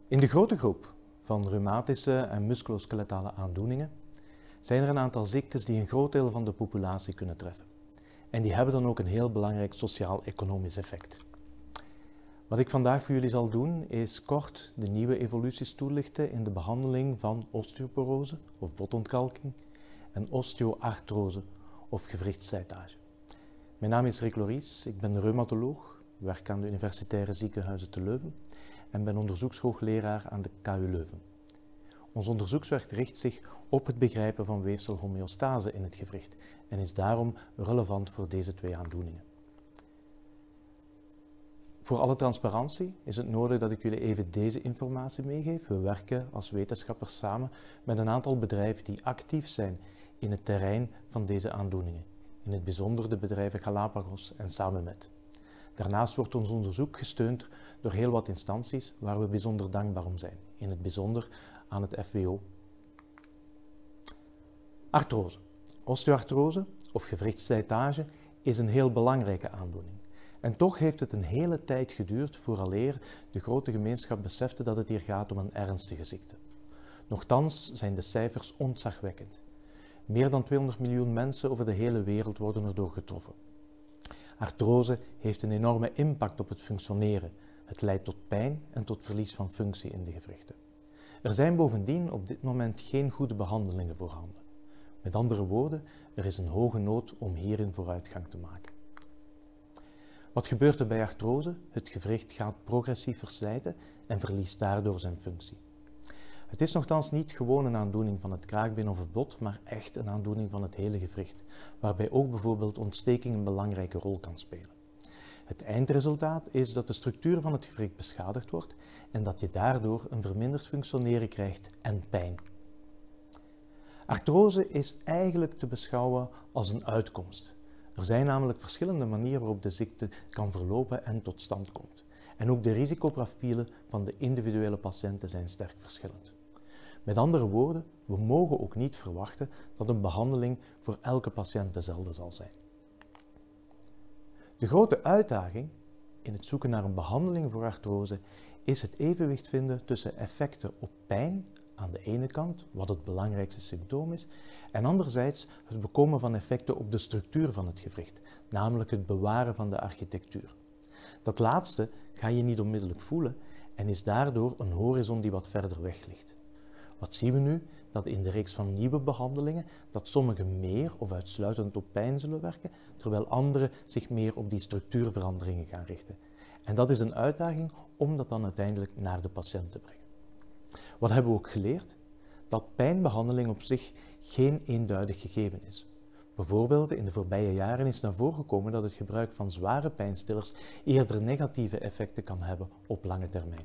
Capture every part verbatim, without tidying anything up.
In de grote groep van reumatische en musculoskeletale aandoeningen zijn er een aantal ziektes die een groot deel van de populatie kunnen treffen. En die hebben dan ook een heel belangrijk sociaal-economisch effect. Wat ik vandaag voor jullie zal doen is kort de nieuwe evoluties toelichten in de behandeling van osteoporose of botontkalking en osteoartrose of gewrichtslijtage. Mijn naam is Rick Lories, ik ben reumatoloog, werk aan de Universitaire Ziekenhuizen te Leuven en ben onderzoekshoogleraar aan de K U Leuven. Ons onderzoekswerk richt zich op het begrijpen van weefselhomeostase in het gewricht en is daarom relevant voor deze twee aandoeningen. Voor alle transparantie is het nodig dat ik jullie even deze informatie meegeef. We werken als wetenschappers samen met een aantal bedrijven die actief zijn in het terrein van deze aandoeningen. In het bijzonder de bedrijven Galapagos en Samen-Met. Daarnaast wordt ons onderzoek gesteund door heel wat instanties waar we bijzonder dankbaar om zijn. In het bijzonder aan het F W O. Artrose. Osteoartrose of gewrichtslijtage is een heel belangrijke aandoening. En toch heeft het een hele tijd geduurd vooraleer de grote gemeenschap besefte dat het hier gaat om een ernstige ziekte. Nochtans zijn de cijfers ontzagwekkend. Meer dan tweehonderd miljoen mensen over de hele wereld worden erdoor getroffen. Artrose heeft een enorme impact op het functioneren. Het leidt tot pijn en tot verlies van functie in de gewrichten. Er zijn bovendien op dit moment geen goede behandelingen voorhanden. Met andere woorden, er is een hoge nood om hierin vooruitgang te maken. Wat gebeurt er bij artrose? Het gewricht gaat progressief verslijten en verliest daardoor zijn functie. Het is nochtans niet gewoon een aandoening van het kraakbeen of het bot, maar echt een aandoening van het hele gewricht, waarbij ook bijvoorbeeld ontsteking een belangrijke rol kan spelen. Het eindresultaat is dat de structuur van het gewricht beschadigd wordt en dat je daardoor een verminderd functioneren krijgt en pijn. Artrose is eigenlijk te beschouwen als een uitkomst. Er zijn namelijk verschillende manieren waarop de ziekte kan verlopen en tot stand komt. En ook de risicoprofielen van de individuele patiënten zijn sterk verschillend. Met andere woorden, we mogen ook niet verwachten dat een behandeling voor elke patiënt dezelfde zal zijn. De grote uitdaging in het zoeken naar een behandeling voor artrose is het evenwicht vinden tussen effecten op pijn aan de ene kant, wat het belangrijkste symptoom is, en anderzijds het bekomen van effecten op de structuur van het gewricht, namelijk het bewaren van de architectuur. Dat laatste ga je niet onmiddellijk voelen en is daardoor een horizon die wat verder weg ligt. Wat zien we nu? Dat in de reeks van nieuwe behandelingen dat sommige meer of uitsluitend op pijn zullen werken, terwijl andere zich meer op die structuurveranderingen gaan richten. En dat is een uitdaging om dat dan uiteindelijk naar de patiënt te brengen. Wat hebben we ook geleerd? Dat pijnbehandeling op zich geen eenduidig gegeven is. Bijvoorbeeld in de voorbije jaren is naar voren gekomen dat het gebruik van zware pijnstillers eerder negatieve effecten kan hebben op lange termijn.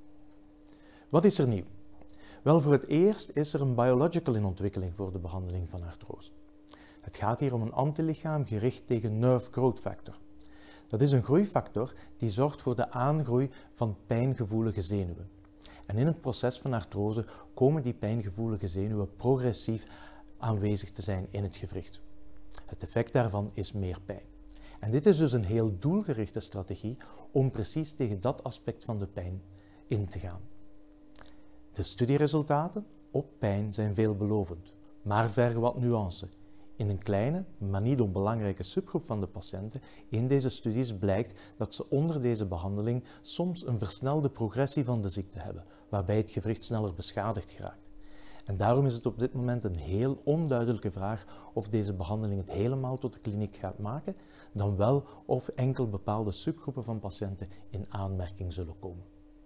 Wat is er nieuw? Wel, voor het eerst is er een biological in ontwikkeling voor de behandeling van artrose. Het gaat hier om een antilichaam gericht tegen nerve growth factor. Dat is een groeifactor die zorgt voor de aangroei van pijngevoelige zenuwen. En in het proces van artrose komen die pijngevoelige zenuwen progressief aanwezig te zijn in het gewricht. Het effect daarvan is meer pijn. En dit is dus een heel doelgerichte strategie om precies tegen dat aspect van de pijn in te gaan. De studieresultaten op pijn zijn veelbelovend, maar vergen wat nuance. In een kleine, maar niet onbelangrijke subgroep van de patiënten in deze studies blijkt dat ze onder deze behandeling soms een versnelde progressie van de ziekte hebben, waarbij het gewricht sneller beschadigd geraakt. En daarom is het op dit moment een heel onduidelijke vraag of deze behandeling het helemaal tot de kliniek gaat maken, dan wel of enkel bepaalde subgroepen van patiënten in aanmerking zullen komen.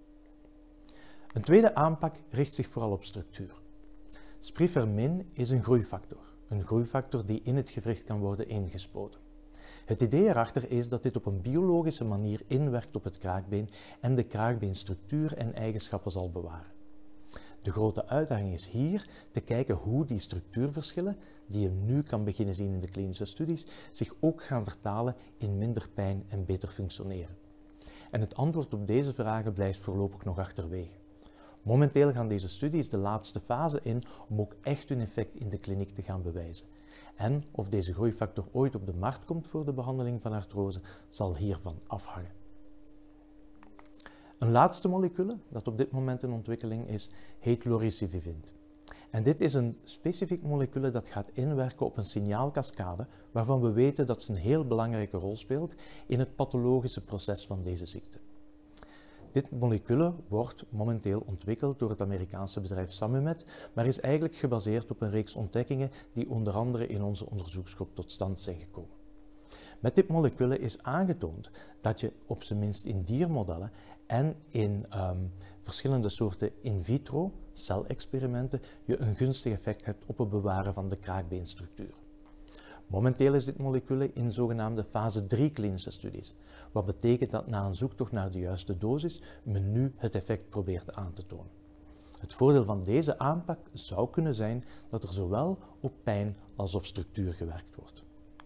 Een tweede aanpak richt zich vooral op structuur. Sprifermin is een groeifactor, een groeifactor die in het gewricht kan worden ingespoten. Het idee erachter is dat dit op een biologische manier inwerkt op het kraakbeen en de kraakbeenstructuur en eigenschappen zal bewaren. De grote uitdaging is hier te kijken hoe die structuurverschillen, die je nu kan beginnen zien in de klinische studies, zich ook gaan vertalen in minder pijn en beter functioneren. En het antwoord op deze vragen blijft voorlopig nog achterwege. Momenteel gaan deze studies de laatste fase in om ook echt hun effect in de kliniek te gaan bewijzen. En of deze groeifactor ooit op de markt komt voor de behandeling van artrose, zal hiervan afhangen. Een laatste molecule dat op dit moment in ontwikkeling is, heet loricivivint. En dit is een specifiek molecule dat gaat inwerken op een signaalkaskade waarvan we weten dat ze een heel belangrijke rol speelt in het pathologische proces van deze ziekte. Dit molecule wordt momenteel ontwikkeld door het Amerikaanse bedrijf Samumed, maar is eigenlijk gebaseerd op een reeks ontdekkingen die onder andere in onze onderzoeksgroep tot stand zijn gekomen. Met dit molecule is aangetoond dat je op zijn minst in diermodellen en in um, verschillende soorten in vitro celexperimenten je een gunstig effect hebt op het bewaren van de kraakbeenstructuur. Momenteel is dit molecule in zogenaamde fase drie klinische studies, wat betekent dat na een zoektocht naar de juiste dosis men nu het effect probeert aan te tonen. Het voordeel van deze aanpak zou kunnen zijn dat er zowel op pijn als op structuur gewerkt wordt.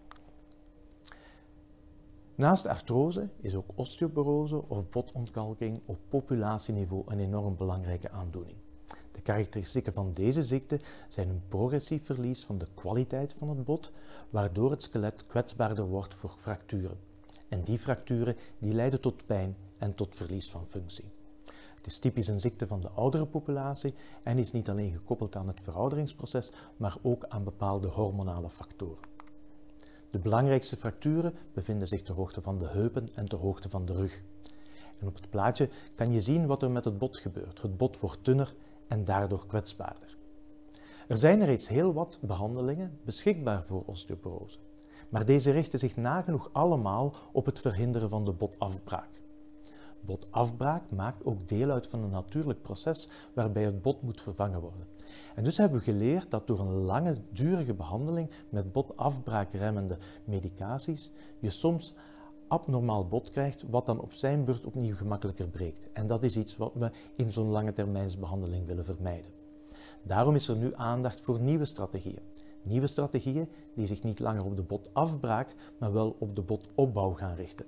Naast artrose is ook osteoporose of botontkalking op populatieniveau een enorm belangrijke aandoening. De karakteristieken van deze ziekte zijn een progressief verlies van de kwaliteit van het bot, waardoor het skelet kwetsbaarder wordt voor fracturen. En die fracturen die leiden tot pijn en tot verlies van functie. Het is typisch een ziekte van de oudere populatie en is niet alleen gekoppeld aan het verouderingsproces, maar ook aan bepaalde hormonale factoren. De belangrijkste fracturen bevinden zich ter hoogte van de heupen en ter hoogte van de rug. En op het plaatje kan je zien wat er met het bot gebeurt. Het bot wordt dunner en daardoor kwetsbaarder. Er zijn reeds heel wat behandelingen beschikbaar voor osteoporose, maar deze richten zich nagenoeg allemaal op het verhinderen van de botafbraak. Botafbraak maakt ook deel uit van een natuurlijk proces waarbij het bot moet vervangen worden. En dus hebben we geleerd dat door een langdurige behandeling met botafbraakremmende medicaties je soms abnormaal bot krijgt, wat dan op zijn beurt opnieuw gemakkelijker breekt. En dat is iets wat we in zo'n lange termijnsbehandeling willen vermijden. Daarom is er nu aandacht voor nieuwe strategieën. Nieuwe strategieën die zich niet langer op de botafbraak, maar wel op de botopbouw gaan richten.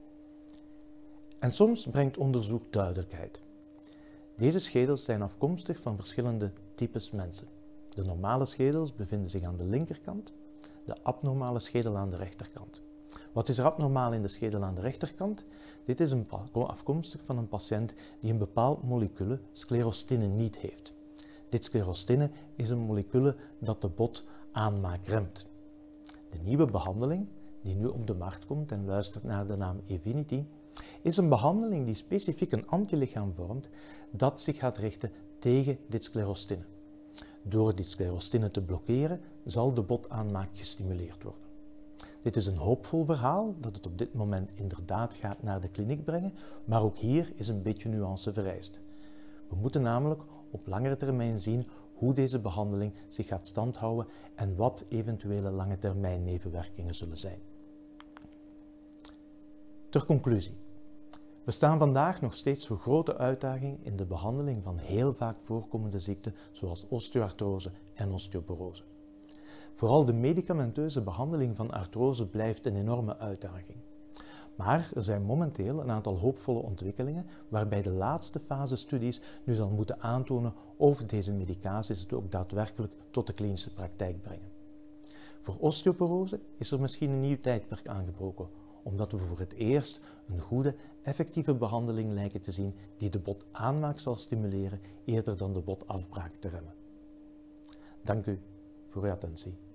En soms brengt onderzoek duidelijkheid. Deze schedels zijn afkomstig van verschillende types mensen. De normale schedels bevinden zich aan de linkerkant, de abnormale schedel aan de rechterkant. Wat is er abnormaal in de schedel aan de rechterkant? Dit is een afkomstig van een patiënt die een bepaald molecule, sclerostine, niet heeft. Dit sclerostine is een molecule dat de botaanmaak remt. De nieuwe behandeling, die nu op de markt komt en luistert naar de naam Evinity, is een behandeling die specifiek een antilichaam vormt dat zich gaat richten tegen dit sclerostine. Door dit sclerostine te blokkeren zal de botaanmaak gestimuleerd worden. Dit is een hoopvol verhaal dat het op dit moment inderdaad gaat naar de kliniek brengen, maar ook hier is een beetje nuance vereist. We moeten namelijk op langere termijn zien hoe deze behandeling zich gaat standhouden en wat eventuele lange termijn nevenwerkingen zullen zijn. Ter conclusie. We staan vandaag nog steeds voor grote uitdagingen in de behandeling van heel vaak voorkomende ziekten zoals osteoartrose en osteoporose. Vooral de medicamenteuze behandeling van artrose blijft een enorme uitdaging. Maar er zijn momenteel een aantal hoopvolle ontwikkelingen waarbij de laatste fase studies nu zal moeten aantonen of deze medicaties het ook daadwerkelijk tot de klinische praktijk brengen. Voor osteoporose is er misschien een nieuw tijdperk aangebroken, omdat we voor het eerst een goede, effectieve behandeling lijken te zien die de botaanmaak zal stimuleren eerder dan de botafbraak te remmen. Dank u voor uw attentie.